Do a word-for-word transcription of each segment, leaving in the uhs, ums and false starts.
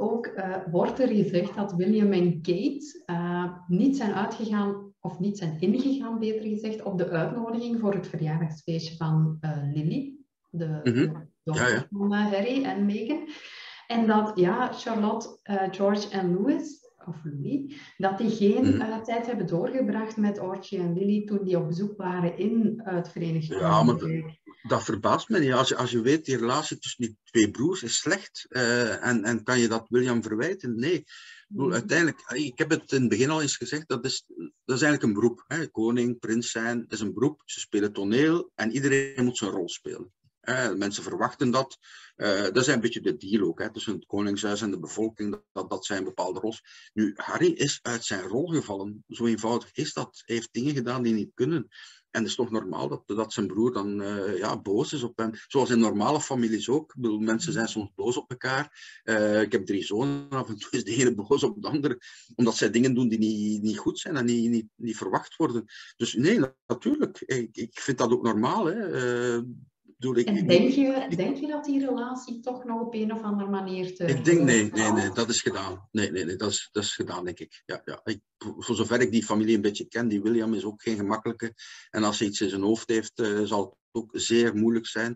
ook uh, wordt er gezegd dat William en Kate uh, niet zijn uitgegaan, of niet zijn ingegaan, beter gezegd, op de uitnodiging voor het verjaardagsfeestje van uh, Lily, de, Mm-hmm. dochter ja, ja. van uh, Harry en Meghan. En dat ja, Charlotte, uh, George en Louis, of Louis, dat die geen Mm-hmm. uh, tijd hebben doorgebracht met Archie en Lily toen die op bezoek waren in uh, het Verenigd Ja, maar Koninkrijk. dat verbaast me niet. Als je, als je weet, die relatie tussen die twee broers is slecht. Uh, en, en kan je dat William verwijten? Nee. Ik bedoel, uiteindelijk, ik heb het in het begin al eens gezegd, dat is, dat is eigenlijk een beroep. Hè. Koning, prins zijn, is een beroep. Ze spelen toneel en iedereen moet zijn rol spelen. Uh, mensen verwachten dat. Uh, dat is een beetje de deal ook, hè, tussen het koningshuis en de bevolking. Dat, dat zijn bepaalde roles. Nu, Harry is uit zijn rol gevallen. Zo eenvoudig is dat. Hij heeft dingen gedaan die niet kunnen. En het is toch normaal dat, dat zijn broer dan uh, ja, boos is op hem. Zoals in normale families ook. Ik bedoel, mensen zijn soms boos op elkaar. Uh, ik heb drie zonen, af en toe is de ene boos op de andere. Omdat zij dingen doen die niet, niet goed zijn en niet, niet, niet verwacht worden. Dus nee, natuurlijk. Ik, ik vind dat ook normaal. Hè. Uh, Ik, en denk je, ik, denk je dat die relatie toch nog op een of andere manier te... Ik denk, nee, nee, nee, dat is gedaan. Nee, nee, nee, dat is, dat is gedaan, denk ik. Ja, ja. Ik, voor zover ik die familie een beetje ken, die William is ook geen gemakkelijke. En als hij iets in zijn hoofd heeft, uh, zal het ook zeer moeilijk zijn.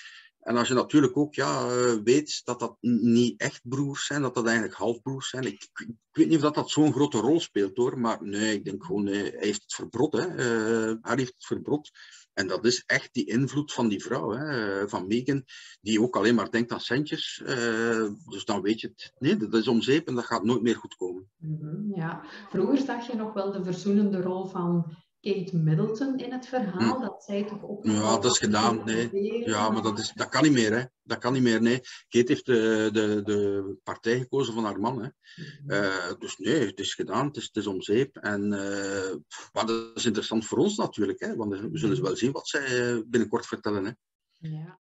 En als je natuurlijk ook ja, uh, weet dat dat niet echt broers zijn, dat dat eigenlijk halfbroers zijn. Ik, ik, ik weet niet of dat, dat zo'n grote rol speelt, hoor. Maar nee, ik denk gewoon, nee, hij heeft het verbrod. Hè. Uh, hij heeft het verbrod. En dat is echt die invloed van die vrouw, hè, van Meghan, die ook alleen maar denkt aan centjes. Uh, dus dan weet je het. Nee, dat is om zeep en dat gaat nooit meer goed komen. Mm-hmm, ja. Vroeger zag je nog wel de verzoenende rol van Kate Middleton in het verhaal. Hm. Dat zij toch ook nog Ja, wel... dat is gedaan. Nee. Ja, maar dat, is, dat kan niet meer. Hè. Dat kan niet meer. Nee. Kate heeft de, de, de partij gekozen van haar man. Hè. Uh, dus nee, het is gedaan. Het is, het is om zeep. En uh, maar dat is interessant voor ons natuurlijk. Hè, want we zullen wel zien wat zij binnenkort vertellen. Hè. Ja.